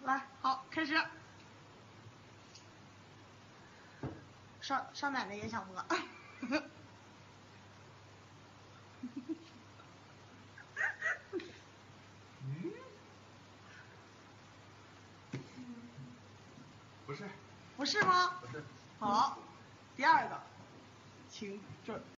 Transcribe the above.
来，好，开始。少奶奶也想摸。 不是。 不是吗？ 不是。 好，第二个，请准。